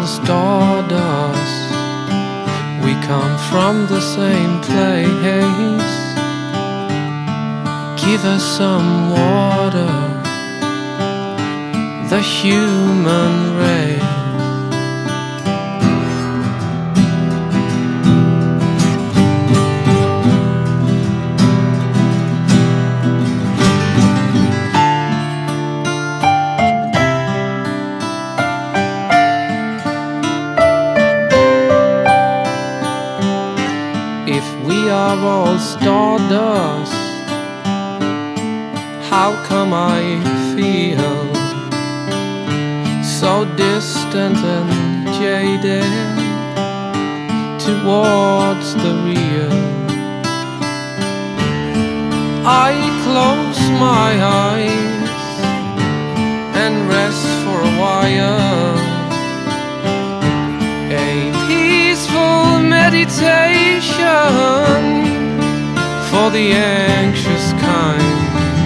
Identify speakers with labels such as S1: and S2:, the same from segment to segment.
S1: all stardust. We come from the same place. Give us some water, the human race. If we are all stardust, how come I feel so distant and jaded towards the real? I close my eyes and rest for a while. A peaceful meditation for the anxious kind.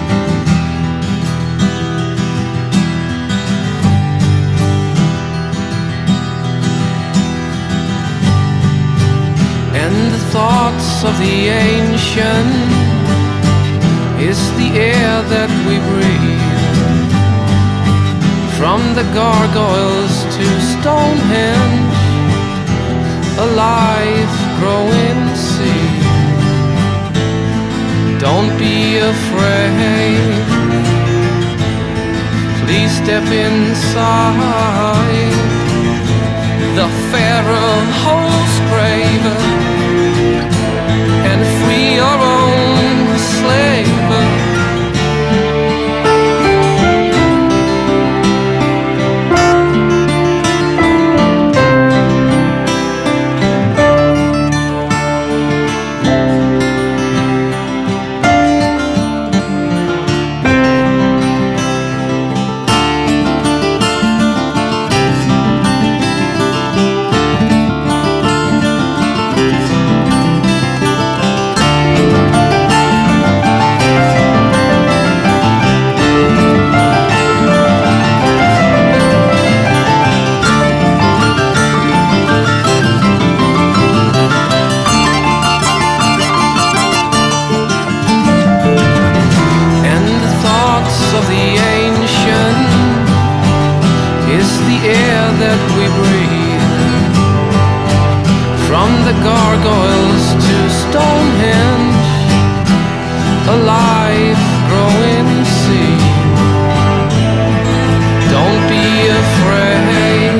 S1: And the thoughts of the ancient is the air that we breathe. From the gargoyles to Stonehenge, a life growing seed. Don't be afraid, please step inside the Pharaoh host grave and free your own slave. That we breathe. From the gargoyles to Stonehenge, a life growing seed. Don't be afraid,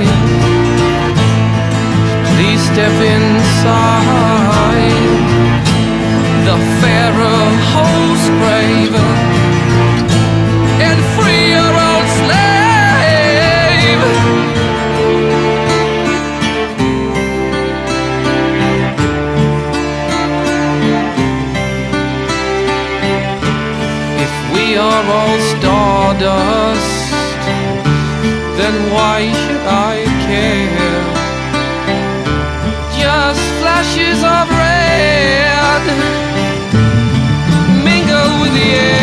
S1: please step inside the Pharaoh host grave and free your own slave. We are all stardust, then why should I care? Just flashes of red mingle with the air.